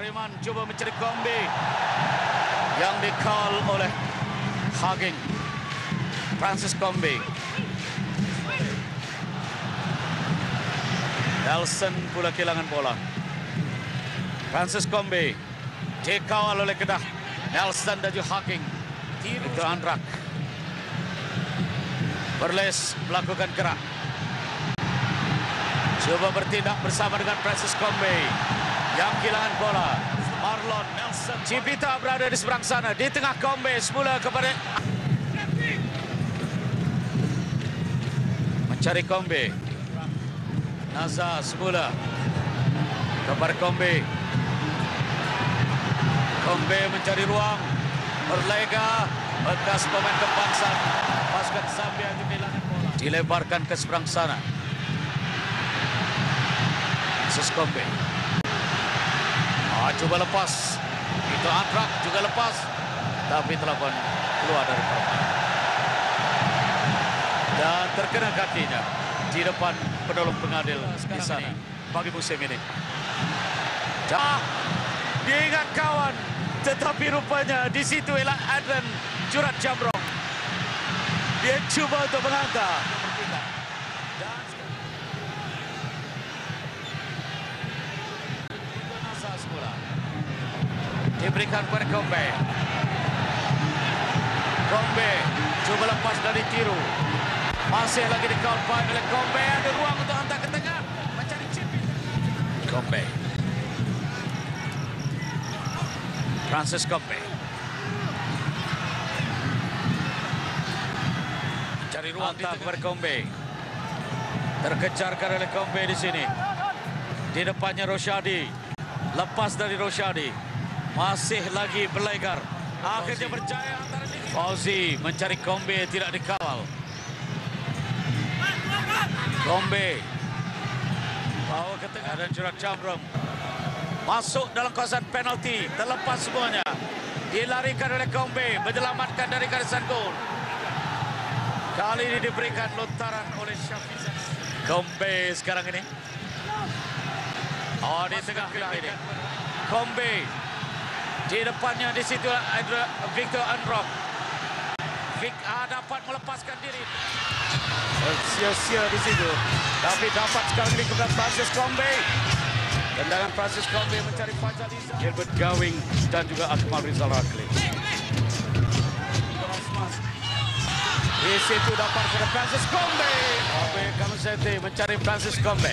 Freeman coba mencari Gombe yang dikawal oleh Haging. Francis Gombe. Nelson pula kehilangan bola. Francis Gombe dikawal oleh Kedah. Nelson dan juga Haging. Itu Andrak. Perles melakukan gerak. Coba bertindak bersama dengan Francis Gombe yang kehilangan bola. Marlon Nelson. Cipita berada di seberang sana. Di tengah Gombe semula kepada mencari Gombe. Naza semula kepada Gombe. Gombe mencari ruang. Berlega. Bekas pemain kebangsaan pasukan Zambia itu kehilangan bola. Dilebarkan ke seberang sana. Francis Gombe. Coba lepas. Itu Andrak juga lepas. Tapi telah pun keluar dari permainan. Dan terkena kakinya di depan penolong pengadil di sana bagi musim ini. Dia ingat kawan. Tetapi rupanya di situ ialah Adlan Jurat Jamrong. Dia cuba untuk menghantar. Diberikan kepada Gombe. Gombe coba lepas dari Tiru. Masih lagi dikawal baik oleh Gombe. Ada ruang untuk hantar ke tengah. Mencari chip. Gombe. Francis Gombe. Mencari ruang hantar kepada Gombe. Terkejarkan oleh Gombe di sini. Di depannya Roshadi. Lepas dari Roshadi. Masih lagi berlegar. Akhirnya berjaya antara diri. Fauzi mencari Gombe, tidak dikawal. Gombe bawa ke tengah dan Jurat Jamrong masuk dalam kawasan penalti. Terlepas semuanya. Dilarikan oleh Gombe, menyelamatkan dari garisan gol. Kali ini diberikan lontaran oleh Syafizan. Gombe sekarang ini. Di tengah ini. Gombe. Di depannya di situ Victor Androk. Vic dapat melepaskan diri. Sia-sia di situ. Tapi dapat sekarang ini kepada Francis Gombe. Tendangan Francis Gombe mencari Fajar Izzah. Gilbert Gawing dan juga Akmal Rizal Rakli. Di situ dapat kepada Francis Gombe. Abe Kamusete mencari Francis Gombe.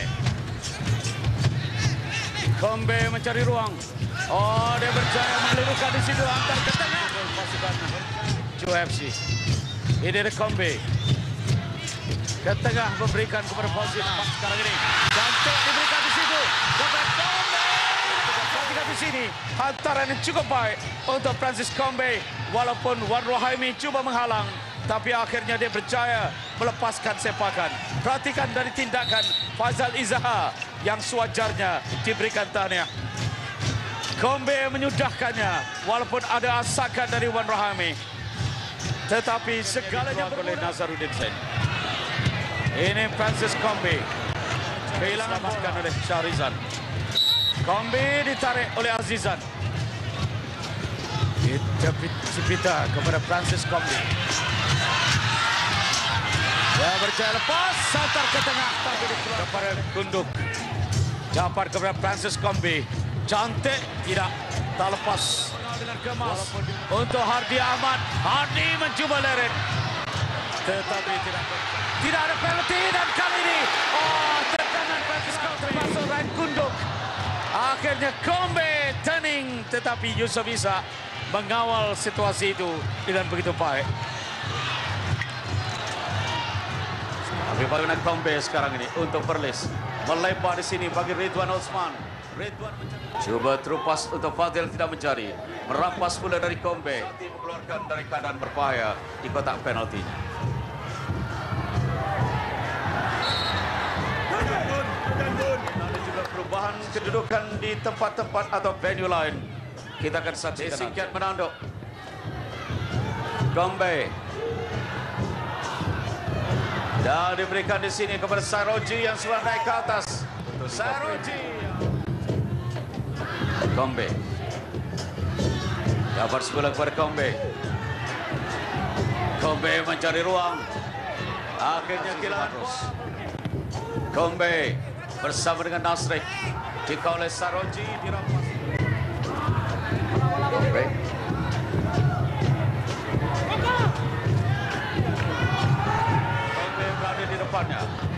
Gombe mencari ruang. Dia berjaya melirukan di situ antar ke tengah. Pasukan UFC. Ini ada Gombe. Ke tengah memberikan kepada Fauzi sekarang ini. Cantik diberikan di situ. Kepada Gombe. Perhatikan di sini. Hantaran yang cukup baik untuk Francis Gombe. Walaupun Wan Rohaimi cuba menghalang. Tapi akhirnya dia berjaya melepaskan sepakan. Perhatikan dari tindakan Fazal Izzah yang sewajarnya diberikan tahniah. Gombe menyudahkannya walaupun ada asakan dari Wan Rohaimi. Tetapi segalanya oleh Nazaruddin Sen. Ini Francis Gombe. Kehilangan oleh Syahrizan. Gombe ditarik oleh Azizan. Cipita kepada Francis Gombe. Dia berjaya lepas. Santar ke tengah. Kepada Gunduk. Dapat kepada Francis Gombe. Cantik, tidak tak lepas dengan kemas untuk Hardi Ahmad. Hardi mencuba leret, tetapi tidak ada penalti dan kali ini tendangan Francis Gombe termasuk Ryan Gunduk. Akhirnya Gombe turning, tetapi Yusof Izzah mengawal situasi itu dengan begitu baik. Tapi bagaimana Gombe sekarang ini untuk Perlis melebar di sini bagi Ridwan Osman. Ridwan coba terupas untuk Fadil, tidak mencari. Merampas pula dari Gombe. Mengeluarkan dari keadaan berbahaya di kotak penaltinya. Ada juga perubahan kedudukan di tempat-tempat atau venue lain. Kita akan saksikan. Singkat menanduk. Gombe. Dan diberikan di sini kepada Saroji yang sudah naik ke atas. Saroji. Kombe. Dapat sebelah kepada Kombe. Kombe mencari ruang. Akhirnya kehilangan terus. Kombe bersama dengan Nasrik. Jika oleh Saroji dirampas. Kombe. Kombe berada di depannya.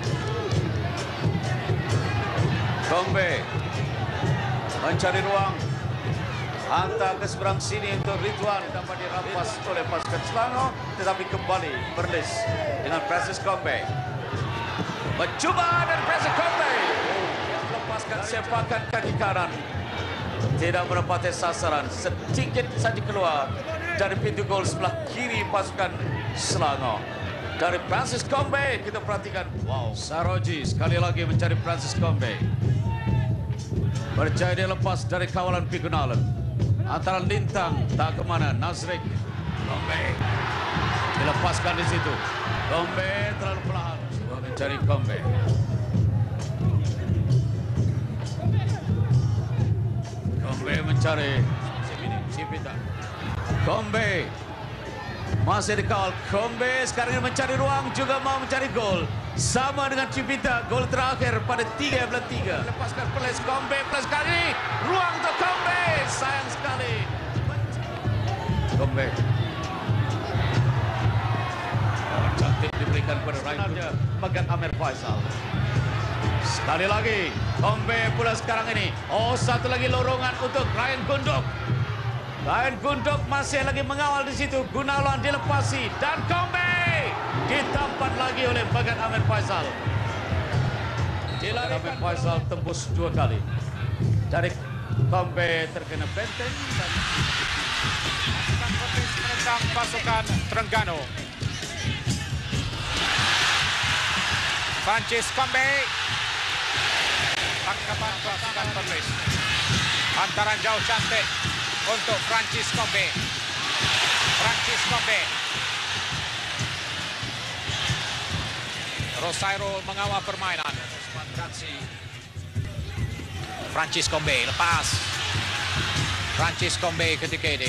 Kombe mencari ruang. Hantar ke seberang sini untuk Ridwan, dapat dirampas oleh pasukan Selangor, tetapi kembali Perlis dengan Francis Kombe. Mencuba dan Francis Kombe melepaskan sepakan kaki kanan, tidak menepati sasaran, sedikit saja keluar dari pintu gol sebelah kiri pasukan Selangor. Dari Francis Kombe kita perhatikan, wow, Saroji sekali lagi mencari Francis Kombe. Percaya dia lepas dari kawalan Pigunalen. Antara Lintang tak ke mana, Nasrik. Kombe dilepaskan di situ. Kombe terlalu perlahan mencari Kombe. Kombe mencari Cipita. Kombe masih dikawal. Kombe sekarang ini mencari ruang, juga mau mencari gol. Sama dengan Cipita, gol terakhir pada 3-3. Lepaskan Perlis, Kombe plus kali ruang untuk Kombe. Sayang sekali. Kombe. Cantik diberikan kepada Ryan Magat Amir Faisal. Sekali lagi, Kombe pula sekarang ini. Oh, satu lagi lorongan untuk Ryan Gunduk. Ryan Gunduk masih lagi mengawal di situ. Gunawan dilepasi dan Kombe ditampan lagi oleh Magat Amir Faisal. Amir Faisal tembus 2 kali. Dari Kombe terkena benteng dan menentang pasukan Terengganu. Francis Kombe, tangkapan pasukan Perlis. Hantaran jauh cantik untuk Francis Kombe. Francis Kombe. Rosairo mengawal permainan. Francis Kombe lepas. Francis Kombe ketika ini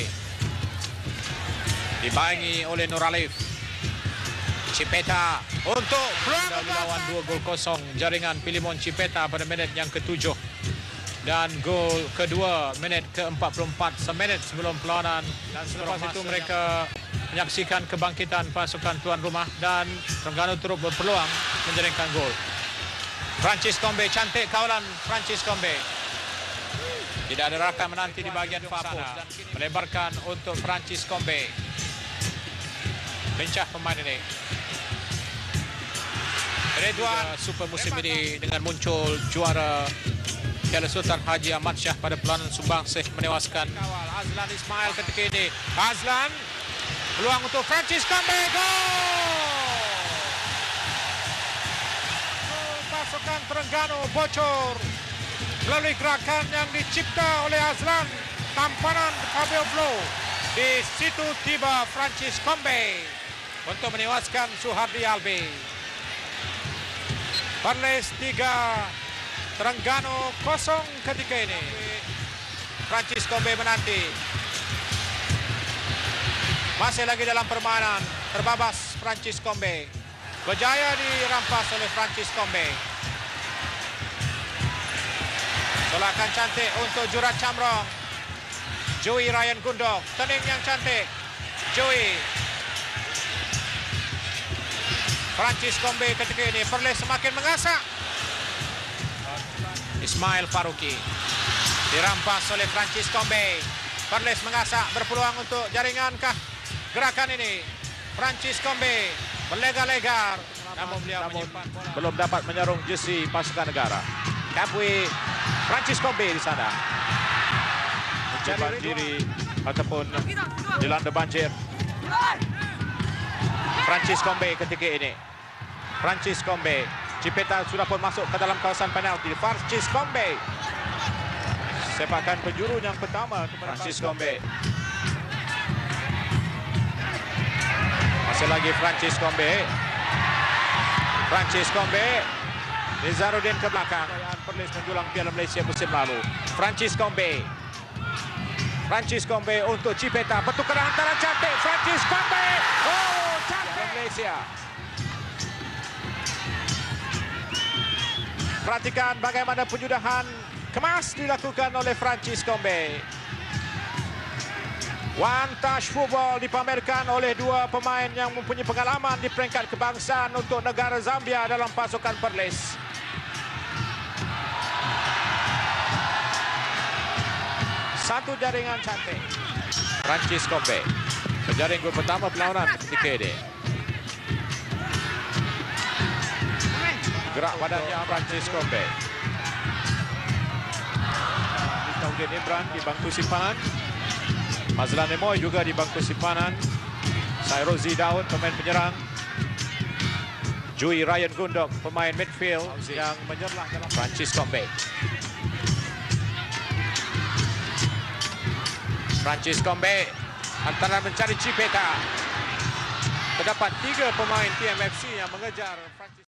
dibayangi oleh Nur Alif. Cipeta untuk melawan 2-0 jaringan Pilimon Cipeta pada minit yang ke-7. Dan gol kedua minit ke-44 semenit sebelum perlawanan. Dan selepas itu mereka menyaksikan kebangkitan pasukan tuan rumah dan Terengganu turut berpeluang menjaringkan gol. Francis Kombe, cantik kawalan Francis Kombe. Tidak ada rakan menanti di bahagian far post. Melebarkan untuk Francis Kombe. Lincah pemain ini. Ridwan super musim ini dengan muncul juara Piala Sultan Haji Ahmad Shah pada perlawanan Sumbangsih menewaskan Azlan Ismail ketika ini. Azlan, peluang untuk Francis Kombe, gol! Pasukan Terengganu bocor melalui gerakan yang dicipta oleh Azlan. Tampanan Fabio Blow. Di situ tiba Francis Kombe untuk menewaskan Suhardi Albi. Perlis 3, Terengganu 0 ketika ini. Francis Kombe menanti. Masih lagi dalam permainan. Terbabas Francis Kombe. Berjaya dirampas oleh Francis Kombe. Solakan cantik untuk jurat Camrong. Joey Ryan Gundok. Turning yang cantik. Joey. Francis Kombe ketika ini. Perlis semakin mengasak. Ismail Faruqi. Dirampas oleh Francis Kombe. Perlis mengasak, berpeluang untuk jaringankah gerakan ini. Francis Kombe berlegar-legar. Namun belum dapat menyerung jersey pasukan negara. Kapui Francis Kombe di sana. Mencari diri ataupun dilanda banjir. Francis Kombe ketika ini. Francis Kombe. Cipeta sudah pun masuk ke dalam kawasan penalti. Francis Kombe. Sepakan penjuru yang pertama kepada Francis Kombe. Masih lagi Francis Kombe. Francis Kombe. Nizaruddin ke belakang. Perlis menjulang Piala Malaysia musim lalu. Francis Kombe. Francis Combe untuk Chipeta. Pertukaran antara cantik. Francis Combe. Oh, cantik. Malaysia. Perhatikan bagaimana penjudahan kemas dilakukan oleh Francis Combe. One touch football dipamerkan oleh dua pemain yang mempunyai pengalaman di peringkat kebangsaan untuk negara Zambia dalam pasukan Perlis. Satu jaringan cantik. Francis Combe menjaring gol pertama perlawanan ketika ini. Gerak badannya Francis Combe. Taudin Imran di bangku simpanan. Mazlan Nemoy juga di bangku simpanan. Sairozi Daud pemain penyerang. Jui Ryan Gundok pemain midfield yang menyerlah dalam Francis Combe. Francis Combe antara mencari Chipeta. Terdapat 3 pemain TMFC yang mengejar Francis